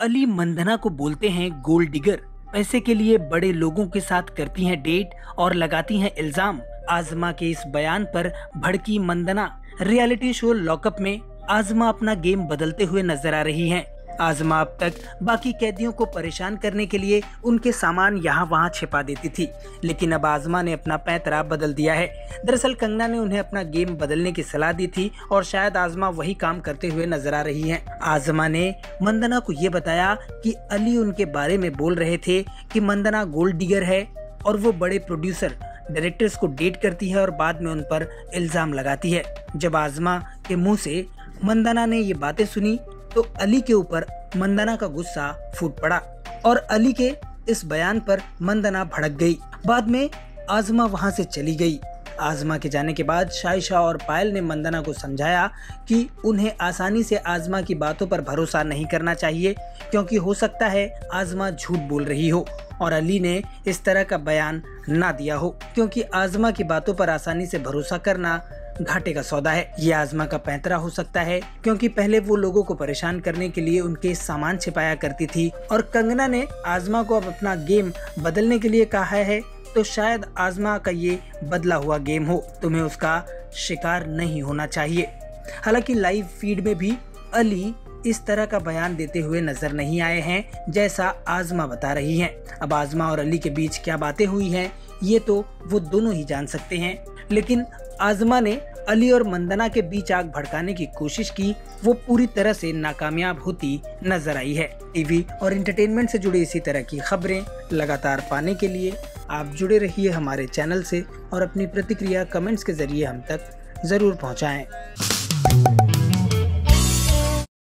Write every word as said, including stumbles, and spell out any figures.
अली मंदना को बोलते हैं गोल्ड डिगर। पैसे के लिए बड़े लोगों के साथ करती हैं डेट और लगाती हैं इल्जाम। आजमा के इस बयान पर भड़की मंदना। रियलिटी शो लॉकअप में आजमा अपना गेम बदलते हुए नजर आ रही हैं। आजमा अब तक बाकी कैदियों को परेशान करने के लिए उनके सामान यहाँ वहाँ छिपा देती थी, लेकिन अब आजमा ने अपना पैंतरा बदल दिया है। दरअसल कंगना ने उन्हें अपना गेम बदलने की सलाह दी थी और शायद आजमा वही काम करते हुए नजर आ रही हैं। आजमा ने मंदना को ये बताया कि अली उनके बारे में बोल रहे थे कि मंदना गोल्ड डिगर है और वो बड़े प्रोड्यूसर डायरेक्टर्स को डेट करती है और बाद में उन पर इल्जाम लगाती है। जब आजमा के मुंह से मंदना ने ये बातें सुनी तो अली के ऊपर मंदना का गुस्सा फूट पड़ा और अली के इस बयान पर मंदना भड़क गई। बाद में आजमा वहां से चली गई। आजमा के जाने के बाद शाइशा और पायल ने मंदना को समझाया कि उन्हें आसानी से आजमा की बातों पर भरोसा नहीं करना चाहिए, क्योंकि हो सकता है आजमा झूठ बोल रही हो और अली ने इस तरह का बयान ना दिया हो, क्योंकि आजमा की बातों पर आसानी से भरोसा करना घाटे का सौदा है। ये आजमा का पैंतरा हो सकता है, क्योंकि पहले वो लोगों को परेशान करने के लिए उनके सामान छिपाया करती थी और कंगना ने आजमा को अब अपना गेम बदलने के लिए कहा है, तो शायद आजमा का ये बदला हुआ गेम हो। तुम्हें उसका शिकार नहीं होना चाहिए। हालांकि लाइव फीड में भी अली इस तरह का बयान देते हुए नजर नहीं आए हैं जैसा आजमा बता रही हैं। अब आजमा और अली के बीच क्या बातें हुई हैं ये तो वो दोनों ही जान सकते हैं, लेकिन आजमा ने अली और मंदना के बीच आग भड़काने की कोशिश की, वो पूरी तरह से नाकामयाब होती नजर आई है। टीवी और एंटरटेनमेंट से जुड़ी इसी तरह की खबरें लगातार पाने के लिए आप जुड़े रहिए हमारे चैनल से और अपनी प्रतिक्रिया कमेंट्स के जरिए हम तक जरूर पहुंचाएं।